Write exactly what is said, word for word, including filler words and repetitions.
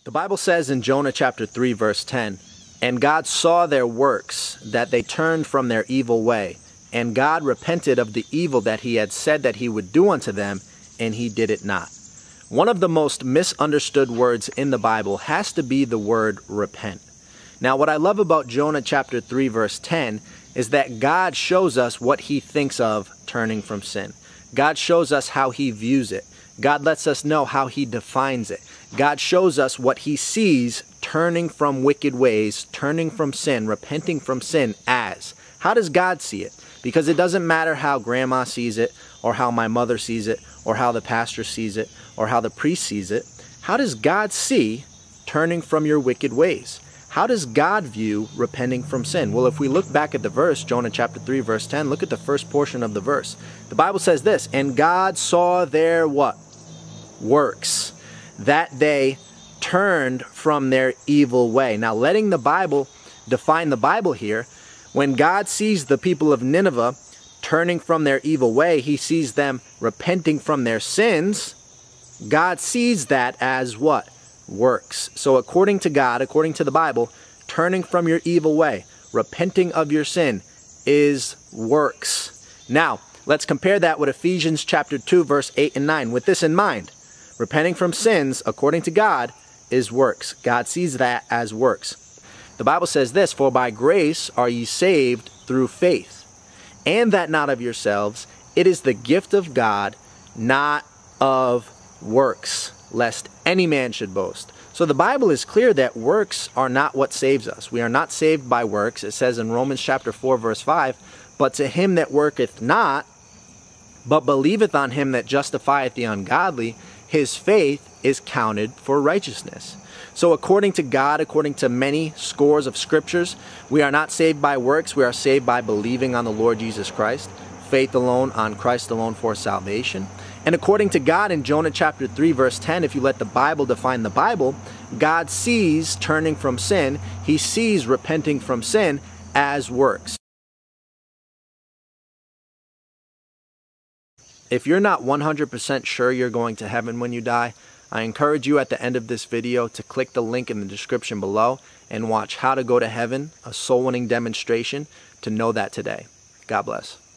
The Bible says in Jonah chapter three verse ten, "And God saw their works, that they turned from their evil way. And God repented of the evil that he had said that he would do unto them, and he did it not." One of the most misunderstood words in the Bible has to be the word repent. Now, what I love about Jonah chapter three verse ten is that God shows us what he thinks of turning from sin. God shows us how he views it. God lets us know how he defines it. God shows us what he sees turning from wicked ways, turning from sin, repenting from sin as. How does God see it? Because it doesn't matter how grandma sees it, or how my mother sees it, or how the pastor sees it, or how the priest sees it. How does God see turning from your wicked ways? How does God view repenting from sin? Well, if we look back at the verse, Jonah chapter three verse ten, look at the first portion of the verse. The Bible says this, "And God saw their" what? "Works, that they turned from their evil way." Now, letting the Bible define the Bible here, when God sees the people of Nineveh turning from their evil way, he sees them repenting from their sins. God sees that as what? Works. So according to God, according to the Bible, turning from your evil way, repenting of your sin is works. Now, let's compare that with Ephesians chapter two verse eight and nine. With this in mind, repenting from sins, according to God, is works. God sees that as works. The Bible says this, "For by grace are ye saved through faith, and that not of yourselves, it is the gift of God, not of works, lest any man should boast." So the Bible is clear that works are not what saves us. We are not saved by works. It says in Romans chapter four verse five, "But to him that worketh not, but believeth on him that justifieth the ungodly, his faith is counted for righteousness." So according to God, according to many scores of scriptures, we are not saved by works. We are saved by believing on the Lord Jesus Christ, faith alone on Christ alone for salvation. And according to God in Jonah chapter three verse ten, if you let the Bible define the Bible, God sees turning from sin, he sees repenting from sin as works. If you're not one hundred percent sure you're going to heaven when you die, I encourage you at the end of this video to click the link in the description below and watch How to Go to Heaven, a soul winning demonstration, to know that today. God bless.